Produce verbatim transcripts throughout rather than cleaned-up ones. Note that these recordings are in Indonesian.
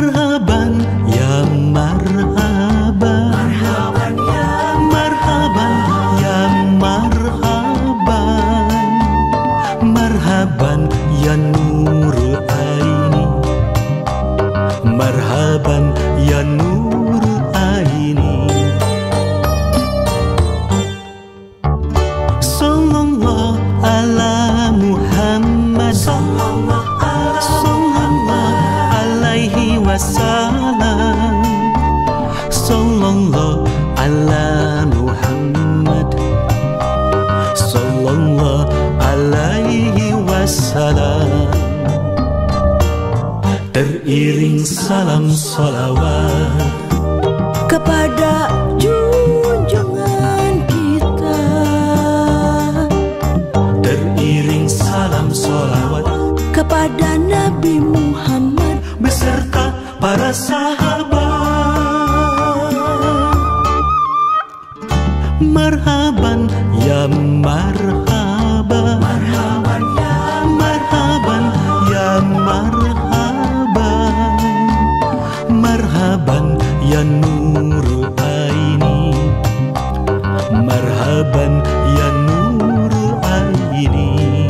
Marhaban ya marhaban, marhaban ya marhaban ya marhaban, marhaban ya nurul aini, marhaban ya nurul aini. Sallallahu ala Muhammad, sallallahu alaihi wasallam, sallallahu ala Muhammad, sallallahu alaihi wasallam. Teriring salam salawat kepada junjungan kita, teriring salam salawat kepada Nabi Muhammad beserta para sahabat. Marhaban ya marhaban, marhaban ya marhaban ya marhaban, marhaban ya nurul aini, marhaban ya nurul aini.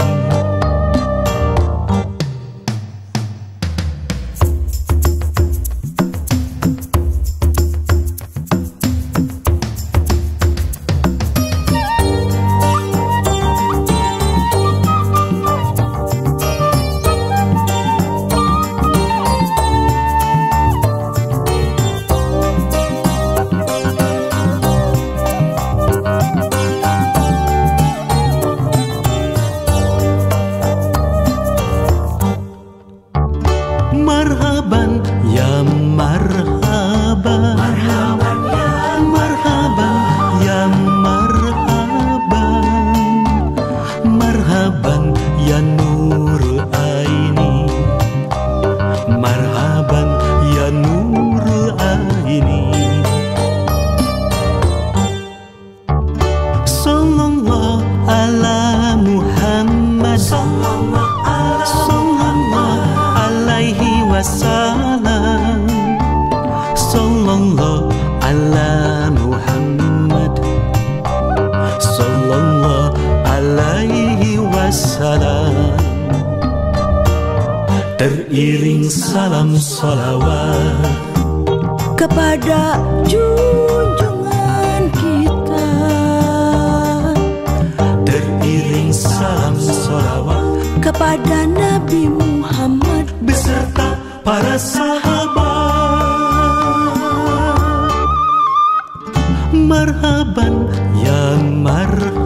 Marhaban ya marhaban, marhaban ya marhaban ya marhaban, marhaban ya nurul aini, marhaban ya nurul aini. Sallallahu ala Muhammad, sallallahu alaihi wasallam, sallallahu ala Muhammad, sallallahu alaihi wasallam. Teriring salam salawat kepada junjungan kita, teriring salam salawat kepada Nabi Muhammad beserta para sahabat. Marhaban ya marhaban,